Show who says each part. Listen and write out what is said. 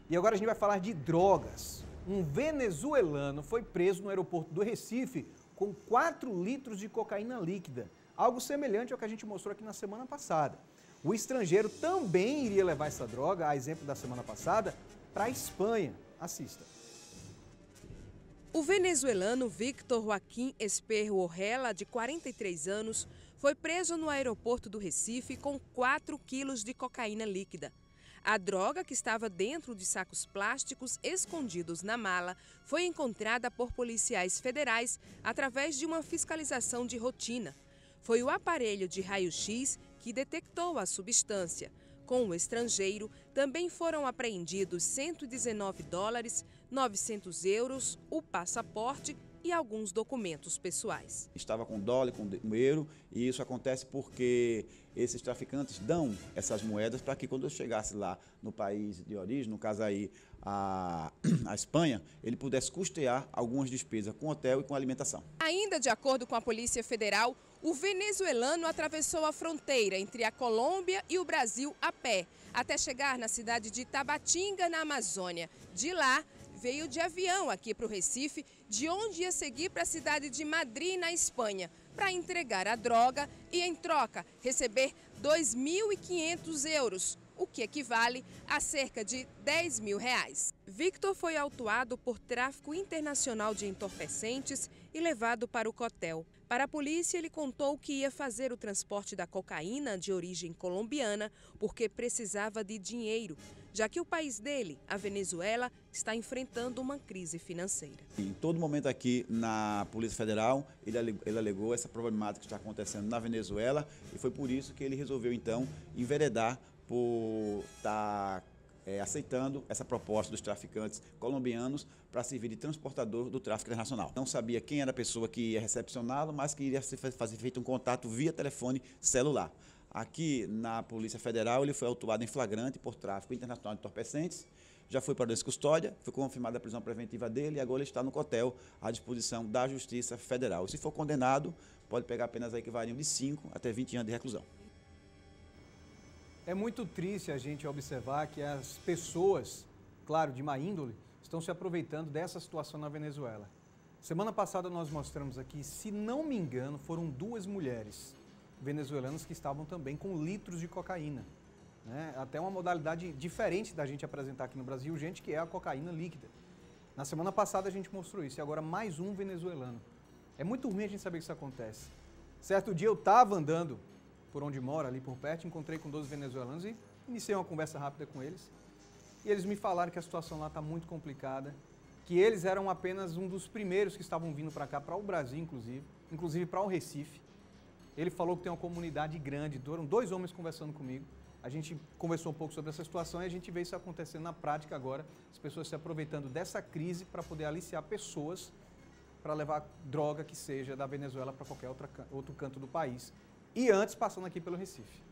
Speaker 1: E agora a gente vai falar de drogas. Um venezuelano foi preso no aeroporto do Recife com 4 litros de cocaína líquida, algo semelhante ao que a gente mostrou aqui na semana passada. O estrangeiro também iria levar essa droga, a exemplo da semana passada, para a Espanha. Assista.
Speaker 2: O venezuelano Víctor Joaquim Esperro Orrela, de 43 anos, foi preso no aeroporto do Recife com 4 quilos de cocaína líquida. A droga, que estava dentro de sacos plásticos escondidos na mala, foi encontrada por policiais federais através de uma fiscalização de rotina. Foi o aparelho de raio-x que detectou a substância. Com o estrangeiro, também foram apreendidos US$ 119, 900 euros, o passaporte e alguns documentos pessoais.
Speaker 3: Estava com dólar, com euro, e isso acontece porque esses traficantes dão essas moedas para que quando eu chegasse lá no país de origem, no caso aí a Espanha, ele pudesse custear algumas despesas com hotel e com alimentação.
Speaker 2: Ainda de acordo com a Polícia Federal, o venezuelano atravessou a fronteira entre a Colômbia e o Brasil a pé, até chegar na cidade de Tabatinga, na Amazônia. De lá, veio de avião aqui para o Recife, de onde ia seguir para a cidade de Madrid, na Espanha, para entregar a droga e, em troca, receber €2.500, o que equivale a cerca de R$10.000. Victor foi autuado por tráfico internacional de entorpecentes e levado para o cotel. Para a polícia, ele contou que ia fazer o transporte da cocaína de origem colombiana porque precisava de dinheiro, já que o país dele, a Venezuela, está enfrentando uma crise financeira.
Speaker 3: Em todo momento aqui na Polícia Federal, ele alegou essa problemática que está acontecendo na Venezuela e foi por isso que ele resolveu, então, enveredar por estar aceitando essa proposta dos traficantes colombianos para servir de transportador do tráfico internacional. Não sabia quem era a pessoa que ia recepcioná-lo, mas que iria fazer feito um contato via telefone celular. Aqui na Polícia Federal ele foi autuado em flagrante por tráfico internacional de entorpecentes, já foi para a custódia, foi confirmada a prisão preventiva dele e agora ele está no cotel à disposição da Justiça Federal. E se for condenado, pode pegar penas aí que variam de 5 até 20 anos de reclusão.
Speaker 1: É muito triste a gente observar que as pessoas, claro, de má índole, estão se aproveitando dessa situação na Venezuela. Semana passada nós mostramos aqui, se não me engano, foram 2 mulheres venezuelanas que estavam também com litros de cocaína. Né? Até uma modalidade diferente da gente apresentar aqui no Brasil, gente, que é a cocaína líquida. Na semana passada a gente mostrou isso e agora mais um venezuelano. É muito ruim a gente saber que isso acontece. Certo dia eu estava andando por onde moro, ali por perto, encontrei com 12 venezuelanos e iniciei uma conversa rápida com eles. E eles me falaram que a situação lá está muito complicada, que eles eram apenas um dos primeiros que estavam vindo para cá, para o Brasil inclusive para o Recife. Ele falou que tem uma comunidade grande, foram 2 homens conversando comigo. A gente conversou um pouco sobre essa situação e a gente vê isso acontecendo na prática agora, as pessoas se aproveitando dessa crise para poder aliciar pessoas para levar droga que seja da Venezuela para qualquer outro canto do país. E antes passando aqui pelo Recife.